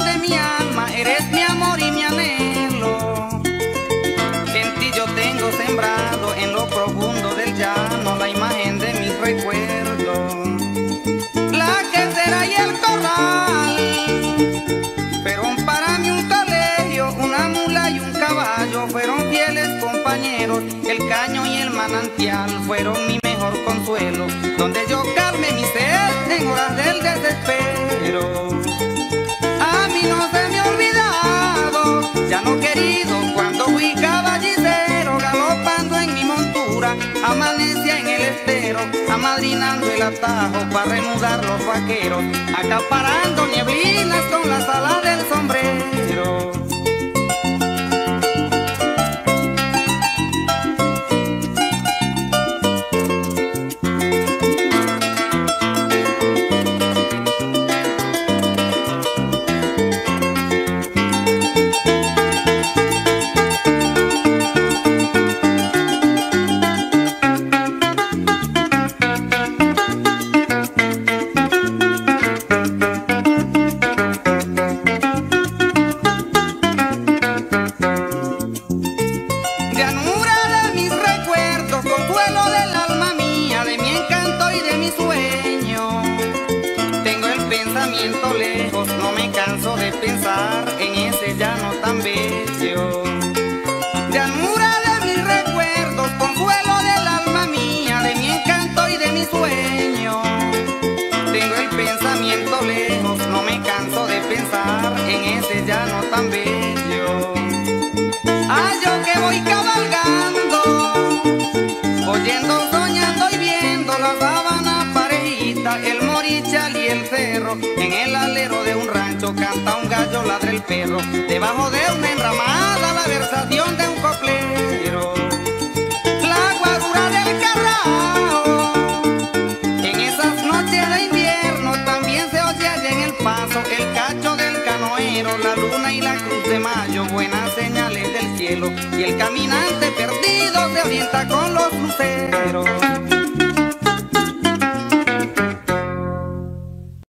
de mi alma, eres mi amor y mi anhelo. En ti yo tengo sembrado en lo profundo del llano la imagen de mis recuerdos. La quesera y el corral fueron para mí un colegio, una mula y un caballo fueron fieles compañeros. El caño y el manantial fueron mi mejor consuelo, donde yo calmé mi sed en horas del desespero. A mí no se me ha olvidado, ya no querido, cuando fui caballicero, galopando en mi montura, amanecía en el estero, amadrinando el atajo para reanudar los vaqueros, acaparando nieblinas con las alas del sombrero. Lejos, no me canso de pensar en ese llano tan bello. Llanura de mis recuerdos, consuelo del alma mía, de mi encanto y de mi sueño. Tengo el pensamiento lejos, no me canso de pensar en ese llano tan bello. Ah, yo que voy cabalgando, oyendo, soñando y viendo la sabana parejita, el morichal y el cerro. En el alero de un rancho canta un gallo, ladra el perro, debajo de una enramada la versación de un coplero. La guarura del carrao, en esas noches de invierno también se oye allá en el paso el cacho del canoero, la luna y la cruz de mayo, buenas señales del cielo, y el caminante perdido se orienta con los luceros.